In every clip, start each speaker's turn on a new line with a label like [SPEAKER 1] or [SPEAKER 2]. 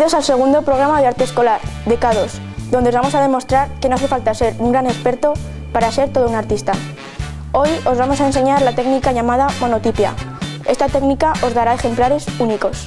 [SPEAKER 1] Bienvenidos al segundo programa de arte escolar, de K2, donde os vamos a demostrar que no hace falta ser un gran experto para ser todo un artista. Hoy os vamos a enseñar la técnica llamada monotipia. Esta técnica os dará ejemplares únicos.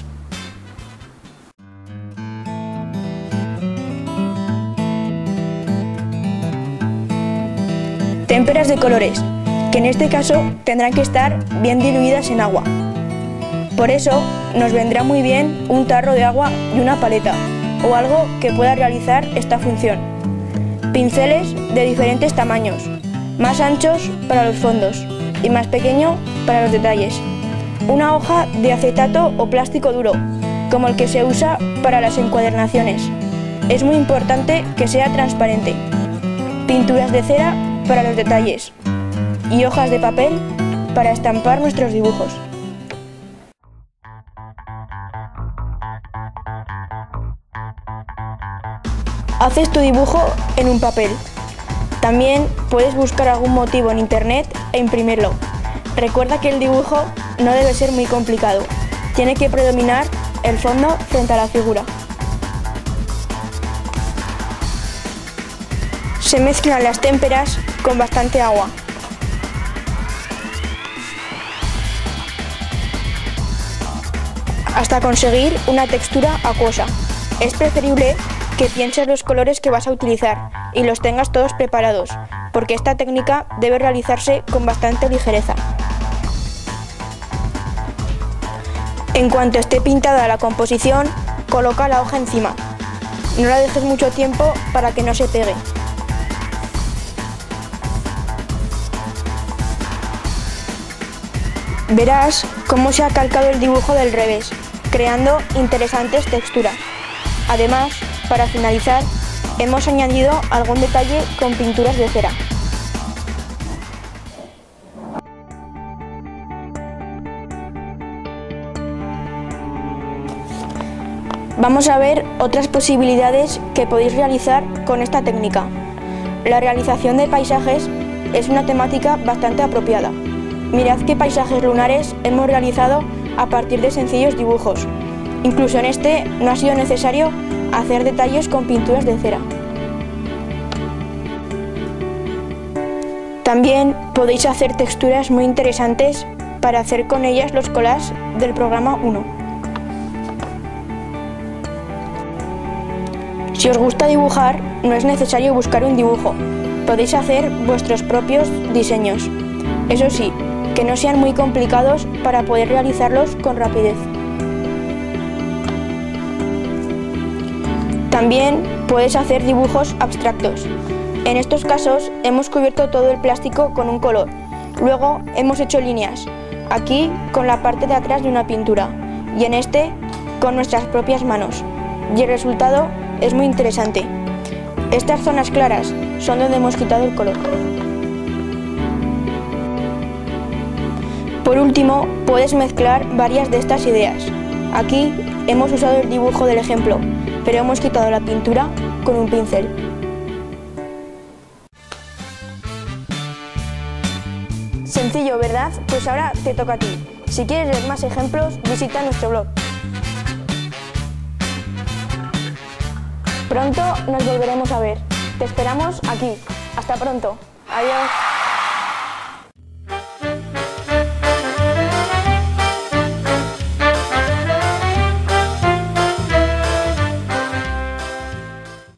[SPEAKER 1] Témperas de colores, que en este caso tendrán que estar bien diluidas en agua. Por eso nos vendrá muy bien un tarro de agua y una paleta, o algo que pueda realizar esta función. Pinceles de diferentes tamaños, más anchos para los fondos y más pequeño para los detalles. Una hoja de acetato o plástico duro, como el que se usa para las encuadernaciones. Es muy importante que sea transparente. Pinturas de cera para los detalles y hojas de papel para estampar nuestros dibujos. Haces tu dibujo en un papel. También puedes buscar algún motivo en internet e imprimirlo. Recuerda que el dibujo no debe ser muy complicado. Tiene que predominar el fondo frente a la figura. Se mezclan las témperas con bastante agua. Hasta conseguir una textura acuosa. Es preferible que pienses los colores que vas a utilizar y los tengas todos preparados, porque esta técnica debe realizarse con bastante ligereza. En cuanto esté pintada la composición, coloca la hoja encima. No la dejes mucho tiempo para que no se pegue. Verás cómo se ha calcado el dibujo del revés, creando interesantes texturas. Además, para finalizar, hemos añadido algún detalle con pinturas de cera. Vamos a ver otras posibilidades que podéis realizar con esta técnica. La realización de paisajes es una temática bastante apropiada. Mirad qué paisajes lunares hemos realizado a partir de sencillos dibujos. Incluso en este no ha sido necesario hacer detalles con pinturas de cera. También podéis hacer texturas muy interesantes para hacer con ellas los collages del programa 1. Si os gusta dibujar, no es necesario buscar un dibujo. Podéis hacer vuestros propios diseños. Eso sí, que no sean muy complicados para poder realizarlos con rapidez. También puedes hacer dibujos abstractos. En estos casos hemos cubierto todo el plástico con un color. Luego hemos hecho líneas, aquí con la parte de atrás de una pintura y en este con nuestras propias manos. Y el resultado es muy interesante. Estas zonas claras son donde hemos quitado el color. Por último, puedes mezclar varias de estas ideas. Aquí hemos usado el dibujo del ejemplo, pero hemos quitado la pintura con un pincel. Sencillo, ¿verdad? Pues ahora te toca a ti. Si quieres ver más ejemplos, visita nuestro blog. Pronto nos volveremos a ver. Te esperamos aquí. Hasta pronto. Adiós.